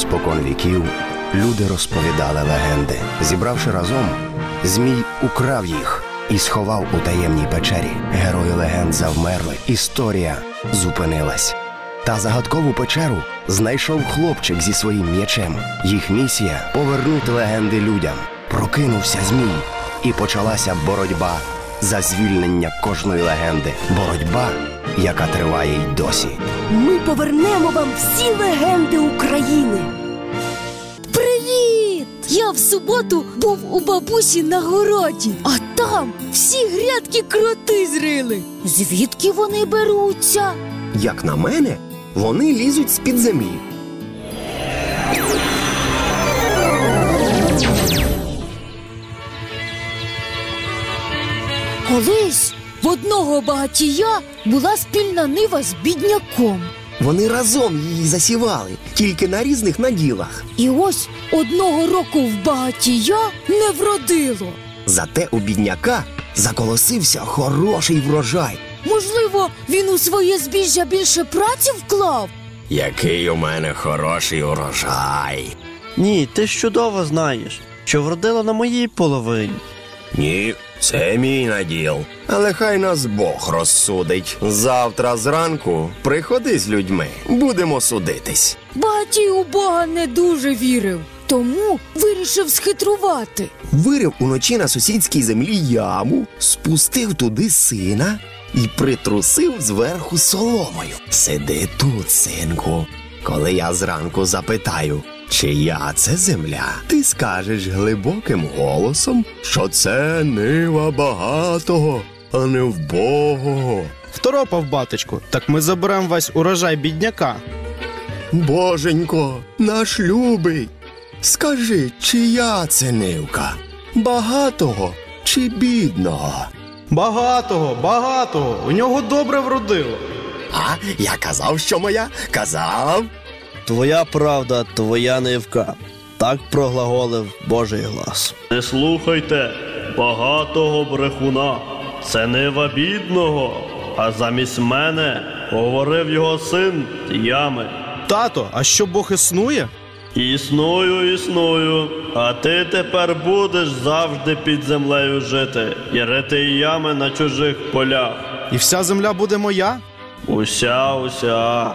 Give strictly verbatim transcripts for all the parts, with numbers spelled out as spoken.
Спокон віків люди розповідали легенди. Зібравши разом, Змій украв їх і сховав у таємній печері. Герої легенд завмерли, історія зупинилась. Та загадкову печеру знайшов хлопчик зі своїм м'ячем. Їх місія – повернути легенди людям. Прокинувся Змій, і почалася боротьба за звільнення кожної легенди. Боротьба, яка триває й досі. Ми повернемо вам всі легенди України. Привіт! Я в суботу був у бабусі на городі, а там всі грядки кроти зрили. Звідки вони беруться? Як на мене, вони лізуть з-під землі. Колись в одного багатія була спільна нива з бідняком. Вони разом її засівали, тільки на різних наділах. І ось одного року в багатія не вродило. Зате у бідняка заколосився хороший врожай. Можливо, він у своє збіжжя більше праці вклав? Який у мене хороший урожай. Ні, ти ж чудово знаєш, що вродило на моїй половині. Ні, це мій наділ. Але хай нас Бог розсудить. Завтра зранку приходи з людьми, будемо судитись. Багатій у Бога не дуже вірив, тому вирішив схитрувати. Вирив уночі на сусідській землі яму, спустив туди сина і притрусив зверху соломою. Сиди тут, синку. Коли я зранку запитаю, чия це земля, ти скажеш глибоким голосом, що це нива багатого, а не вбогого. Второпав, батечку, так ми заберемо весь урожай бідняка. Боженько, наш любий, скажи, чия це нивка? Багатого чи бідного? Багатого, багатого, у нього добре вродило. А, я казав, що моя? Казав? Твоя правда, твоя нивка. Так проглаголив Божий глас. Не слухайте багатого брехуна, це нива бідного, а замість мене говорив його син ями. Тато, а що Бог існує? Існую, існую, а ти тепер будеш завжди під землею жити і рити ями на чужих полях. І вся земля буде моя? Уся, уся.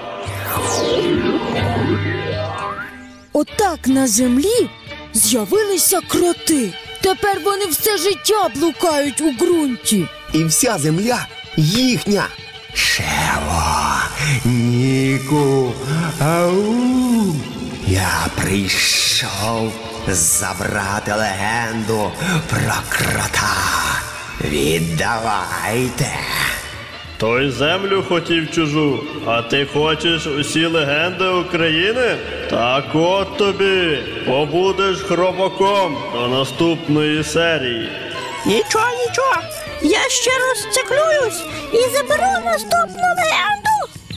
Отак на землі з'явилися кроти. Тепер вони все життя блукають у ґрунті. І вся земля їхня. Шево, Ніку, ау. Я прийшов забрати легенду про крота. Віддавайте. Той землю хотів чужу, а ти хочеш усі легенди України? Так от тобі, побудеш хробаком до наступної серії. Нічого, нічого, я ще розциклююсь і заберу наступну легенду.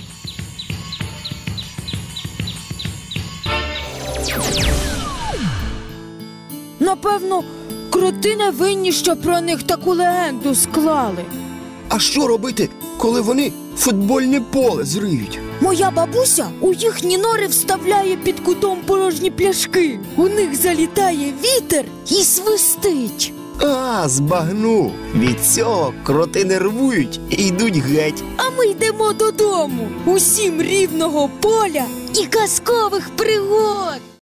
Напевно, кроти не винні, що про них таку легенду склали. А що робити, коли вони футбольне поле зриють? Моя бабуся у їхні нори вставляє під кутом порожні пляшки. У них залітає вітер і свистить. А, збагнув. Від цього кроти нервують і йдуть геть. А ми йдемо додому. Усім рівного поля і казкових пригод.